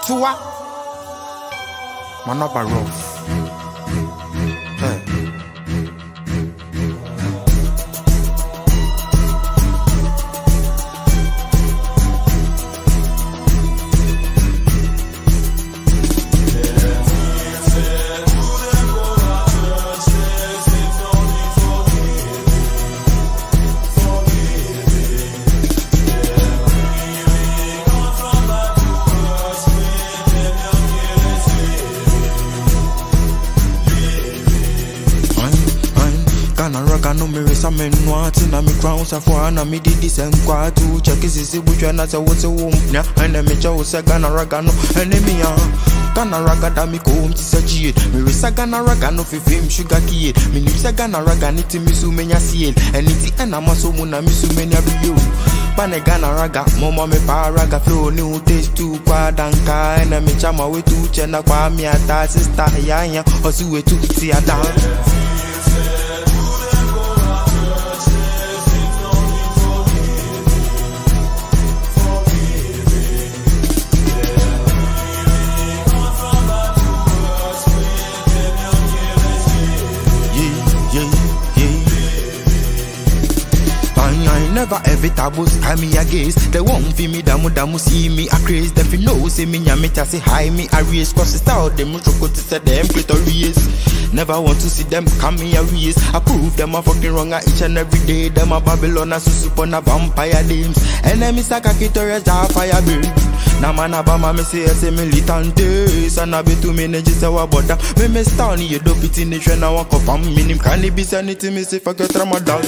Tua Manaba rough. Raga no me resa me nwati na me crown sa for na me didi sen kwa tu check sisi butwa na sa wote wo nya ene me cha wo se Ghana Raga no ene me ya Ghana Raga da me ko ti sa jie me resa Ghana Raga no fi film sugar kie me ni sa Ghana Raga ni ti mi su me nya sie eni ti ena maso mu na mi su me nya biyo pane Ghana Raga mama me pa Raga flow ni u taste tu kwa danka ene me cha ma we tu che na kwa mi ata sister ya ya osi we tu ti ada. Never ever taboos, I me against. They won't feel me, damu see me a craze. Them fi know say me nyamita say hi me a race. Cause it's out them mucho to say them clitoris. Never want to see them come me a race. I prove them a fucking wrong at each and every day. Them a Babylon a susup on a vampire names. Enemies a kakitoria ja fire burn. Na man a bama me say militante. Sana be to me neji say wa boda. Me stani you do pity nation na walk up me nim can't be sanity me say forget Ramadan.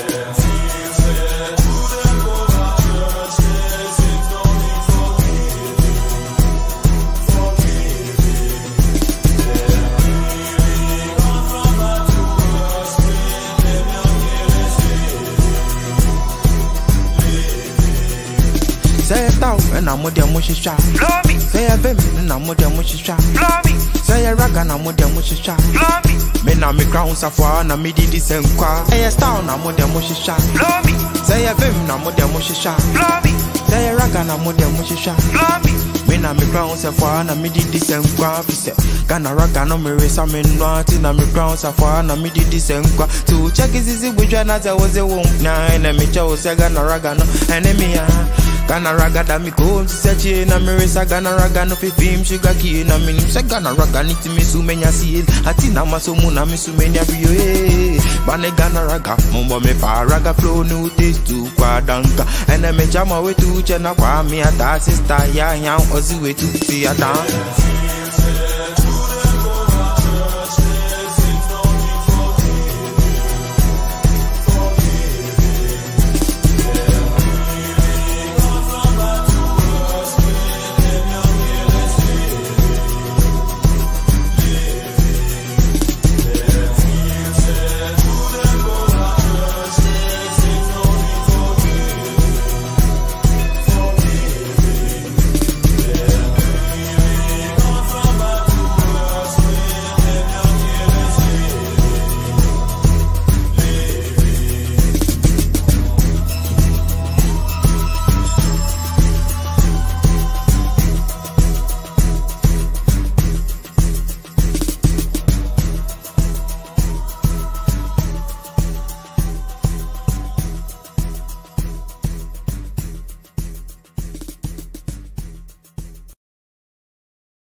Say it out, and I'm with them mushisha. Say a vim, and I'm with them mushisha. Say a Raga, and I'm with them mushisha. Me na me crown safwa, na me didi sen kwa. Say a star, and I'm with them mushisha. Say a vim, and I'm with them mushisha. Say a Raga, and I'm with them mushisha. Me na me crown safwa, na me didi sen kwa. Say Ghana Raga, no me resa me nwati, na me crown safwa, na me didi sen kwa. To check is easy, which one as I was a womb. Nah, and me chow say Ghana Raga, no enemy. Ghana Raga da mi ko mtiseche na me resa Ghana Raga no fi film sugar kie na me nimse Ghana Raga niti mi su menya seal ati na maso mu na mi su menya biyo bane Ghana Raga mumbo me pa Raga flow ni taste tu kwa danka ene me chama we tu che na kwa mi ata sister ya ozi we tu ti ata.